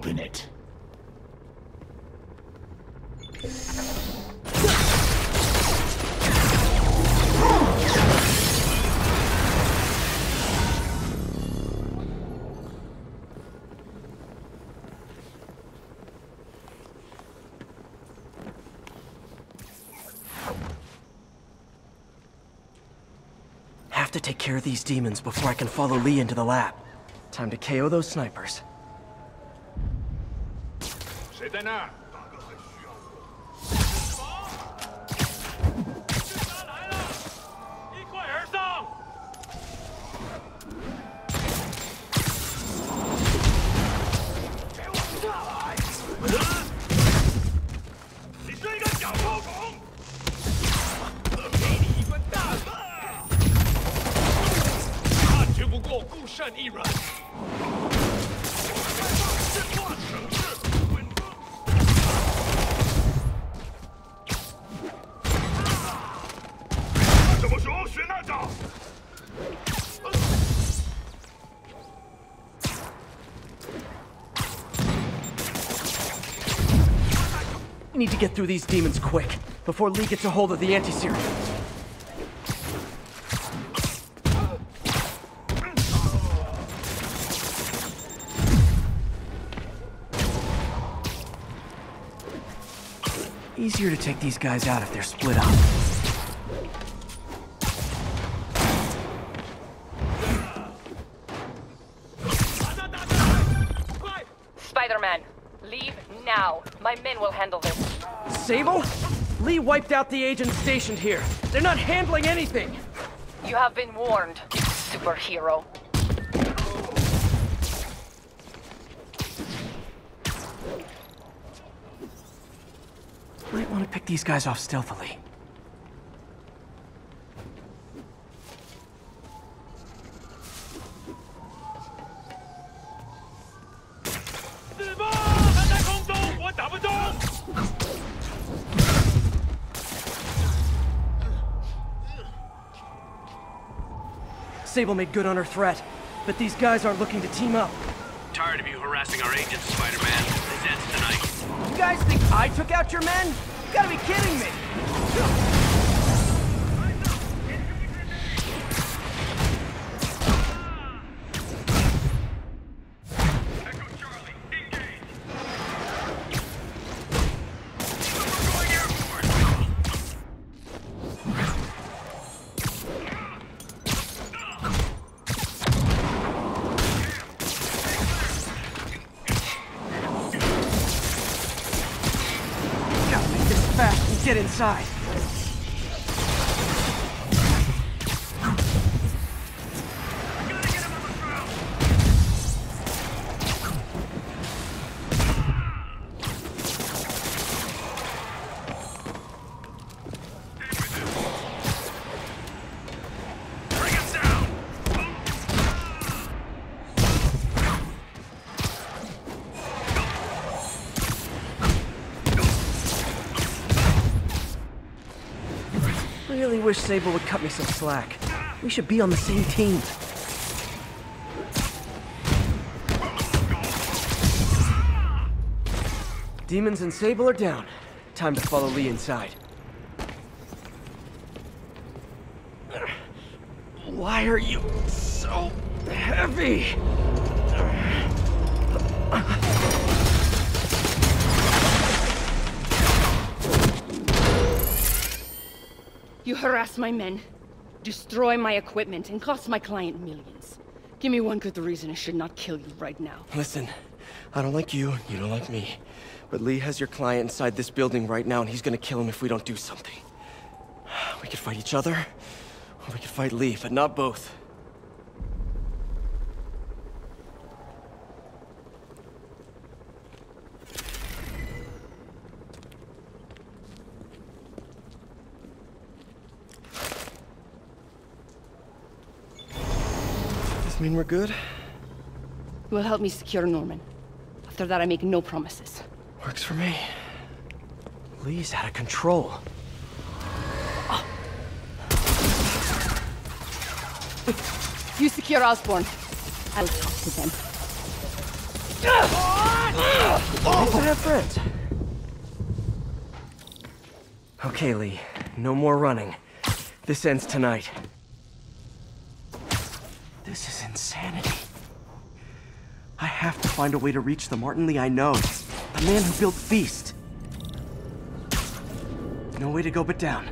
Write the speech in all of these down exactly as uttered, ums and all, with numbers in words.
open it. Have to take care of these demons before I can follow Lee into the lab. Time to K O those snipers. 谁在那儿？来了，一块而上！给我下来！你是一个小臭虫！给你一份大的！他绝不过孤身一人。 什么时候学那招？ We need to get through these demons quick, before Lee gets a hold of the anti-serum. Easier to take these guys out if they're split up. Spider-Man, leave now. My men will handle this. Sable? Lee wiped out the agents stationed here. They're not handling anything. You have been warned, superhero. Might want to pick these guys off stealthily. Sable made good on her threat, but these guys aren't looking to team up. Tired of you harassing our agents, Spider-Man. This ends tonight. You guys think I took out your men? You gotta be kidding me! Get inside. Bring us down. Really wish Sable would cut me some slack. We should be on the same team. Demons and Sable are down. Time to follow Lee inside. Why are you so heavy? You harass my men, destroy my equipment, and cost my client millions. Give me one good reason I should not kill you right now. Listen, I don't like you, you don't like me. But Lee has your client inside this building right now, and he's gonna kill him if we don't do something. We could fight each other, or we could fight Lee, but not both. Mean we're good? You will help me secure Norman. After that, I make no promises. Works for me. Lee's out of control. Oh. You secure Osborn. I'll talk to them. Nice to have friends. Okay, Lee. No more running. This ends tonight. This is insanity. I have to find a way to reach the Martin Lee I know. The man who built Feast. No way to go but down.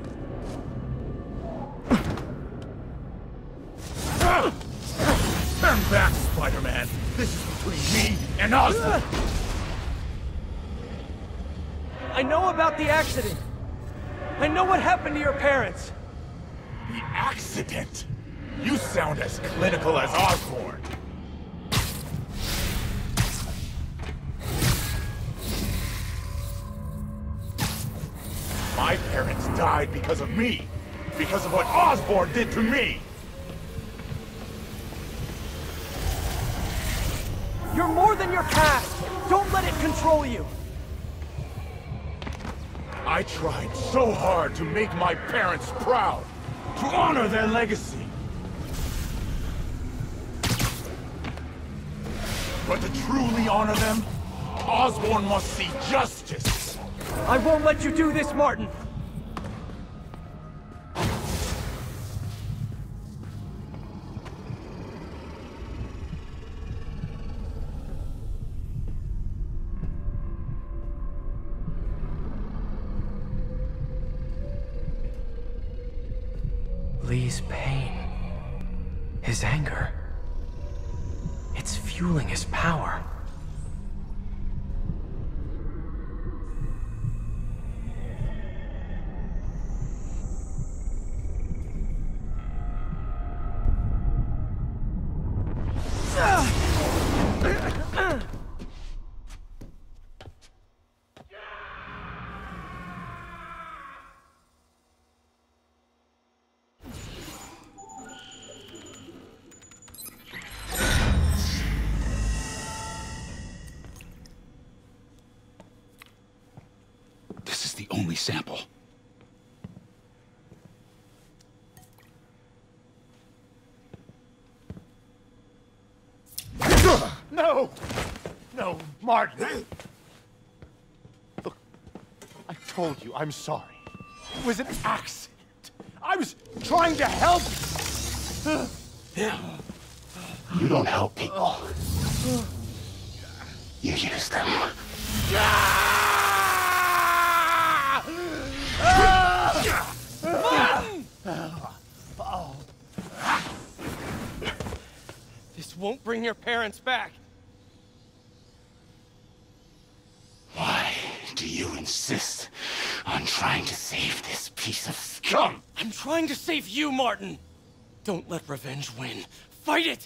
Turn back, Spider-Man! This is between me and Osborn! I know about the accident. I know what happened to your parents. The accident? You sound as clinical as Osborn. My parents died because of me. Because of what Osborn did to me. You're more than your past. Don't let it control you. I tried so hard to make my parents proud. To honor their legacy. But to truly honor them, Osborn must see justice. I won't let you do this, Martin. Lee's pain, his anger, it's fueling his power. This is the only sample. No! No, Martin! Look, I told you I'm sorry. It was an accident. I was trying to help you. You don't help people. You use them. This won't bring your parents back. Why do you insist on trying to save this piece of scum? I'm trying to save you, Martin. Don't let revenge win. Fight it!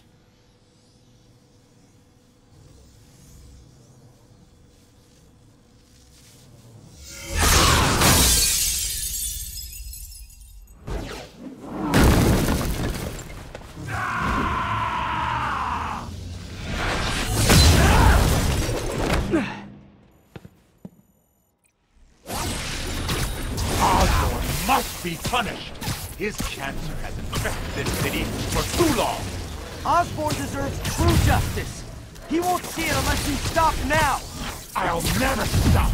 Must be punished. His cancer has infected this city for too long. Osborn deserves true justice. He won't see it unless you stop now. I'll never stop.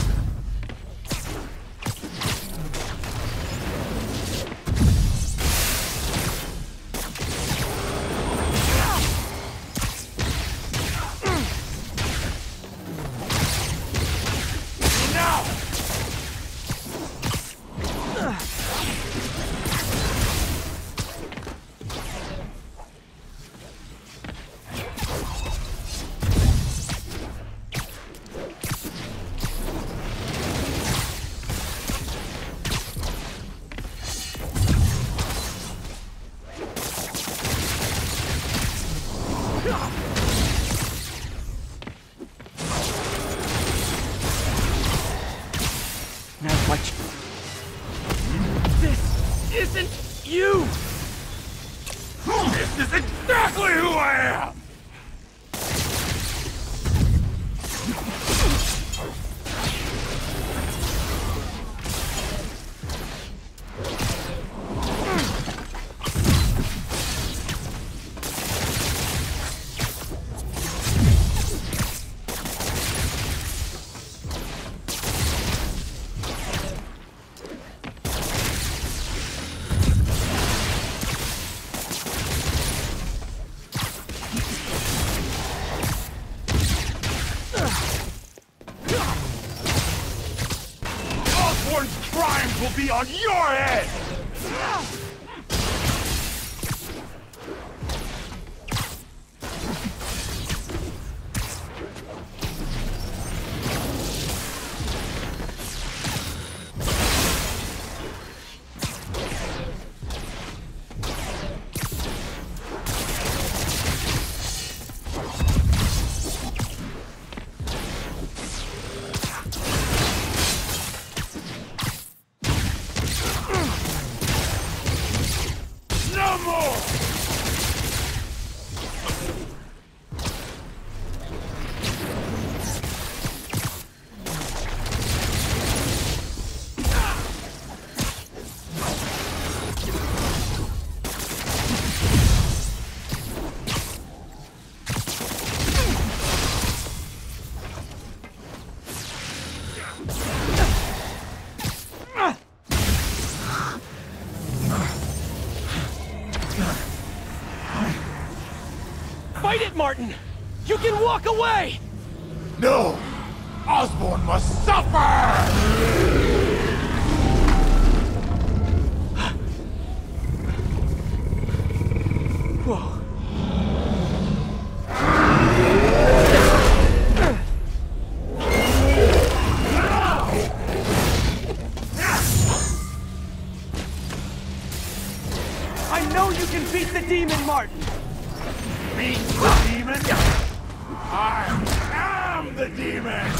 Now what? This isn't you! This is exactly who I am! crimes will be on your head! Fight it, Martin! You can walk away! No! Osborn must suffer! Whoa. I know you can beat the demon, Martin! Beat the demon? I am the demon!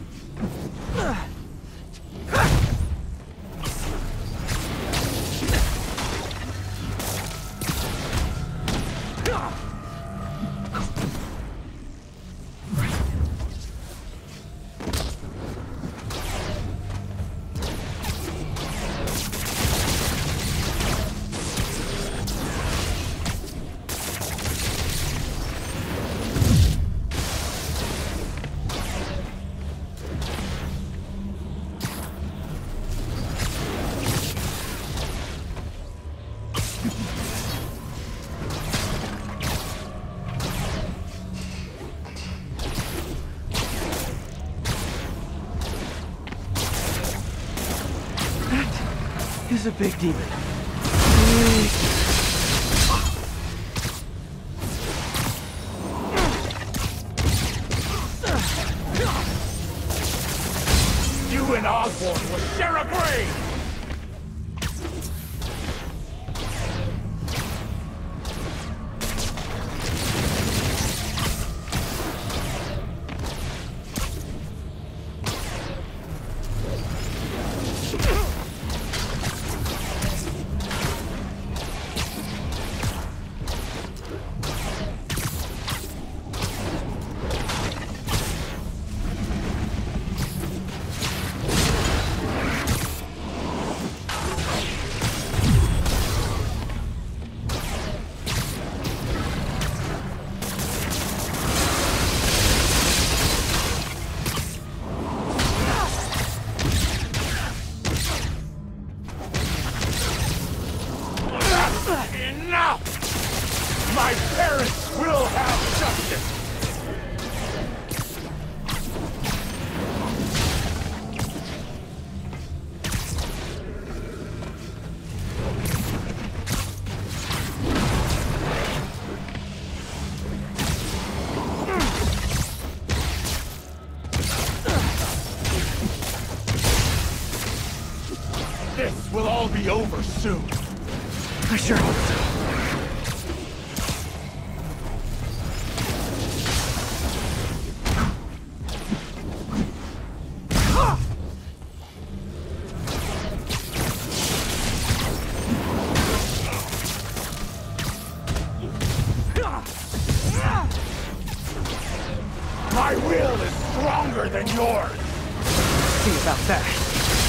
He's a big demon. You and Osborn will share a grave! Enough! My parents will have justice! This will all be over soon. I sure hope so. My will is stronger than yours! See about that.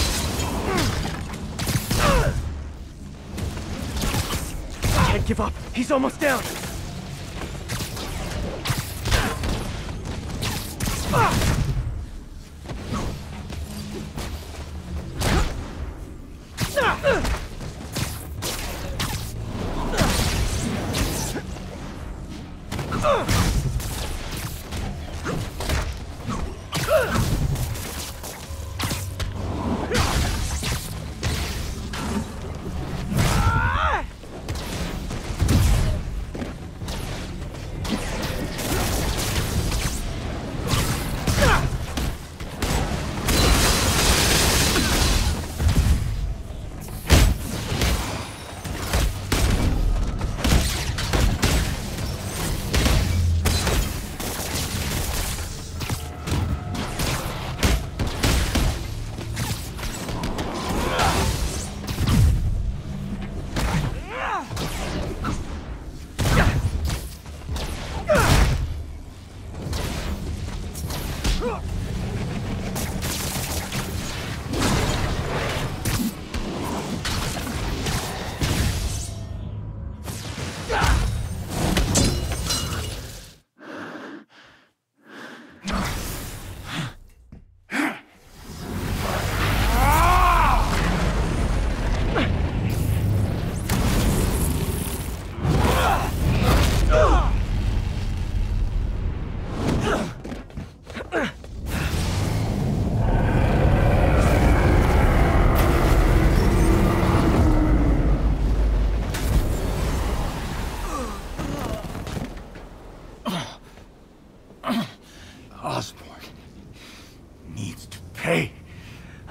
Can't give up. He's almost down.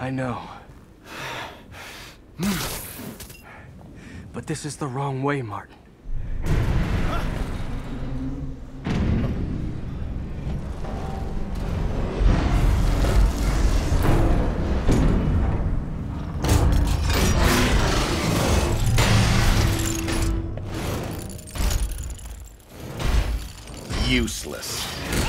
I know. But this is the wrong way, Martin. Useless.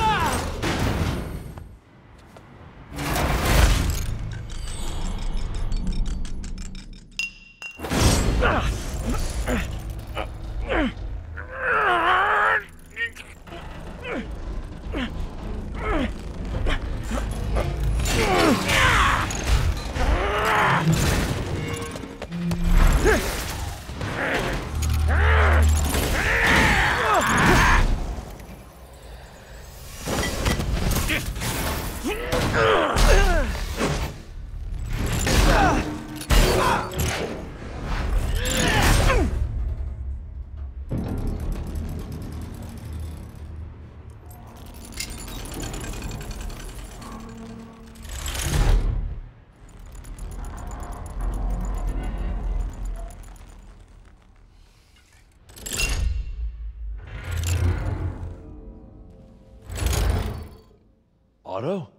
Otto?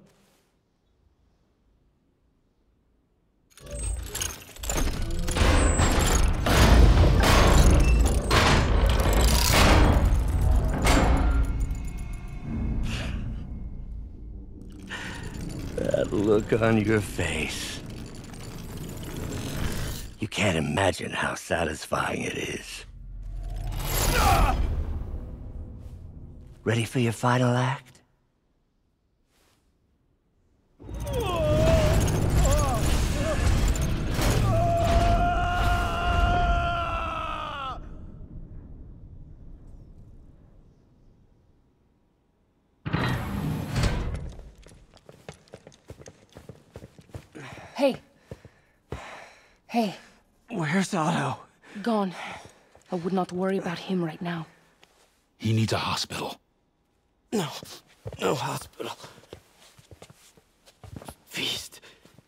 That look on your face. You can't imagine how satisfying it is. Ready for your final act? Hey. Hey. Where's Otto? Gone. I would not worry about him right now. He needs a hospital. No. No hospital. Feast.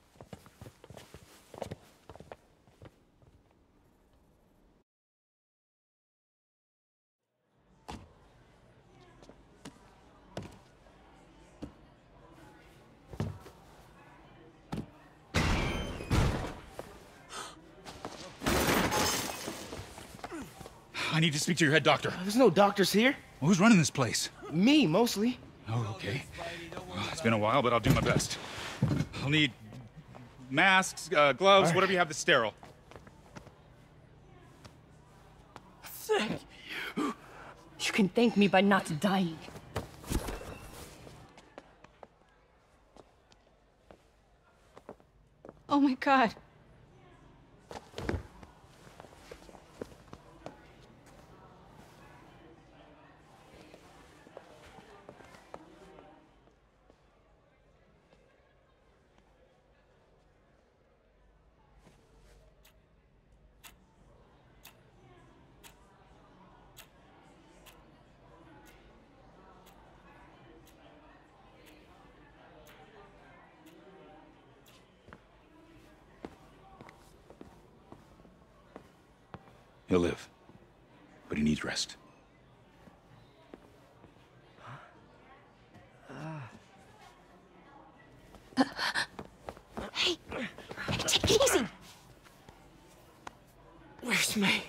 I need to speak to your head doctor. There's no doctors here. Well, who's running this place? Me, mostly. Oh, okay. Well, it's been a while, but I'll do my best. I'll need masks, uh, gloves, right. whatever you have that's sterile. Thank you. You can thank me by not dying. Oh my god. He'll live, but he needs rest. Hey, take it easy. Where's May?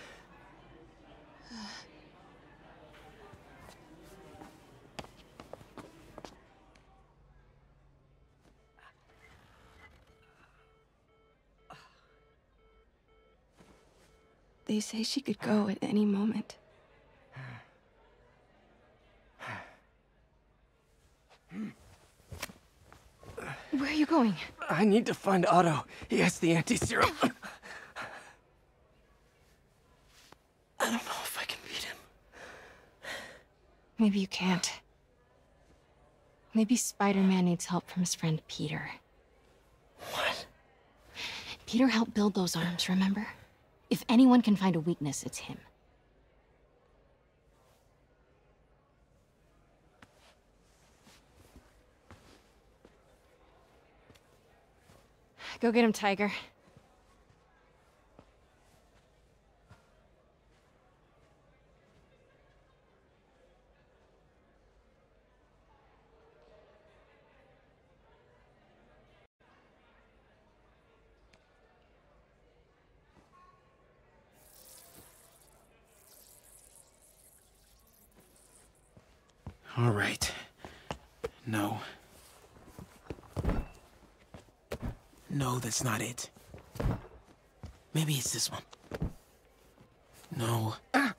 They say she could go at any moment. Where are you going? I need to find Otto. He has the anti-serum. I don't know if I can beat him. Maybe you can't. Maybe Spider-Man needs help from his friend Peter. What? Peter helped build those arms, remember? If anyone can find a weakness, it's him. Go get him, Tiger. All right. No. No, that's not it. Maybe it's this one. No. Ah!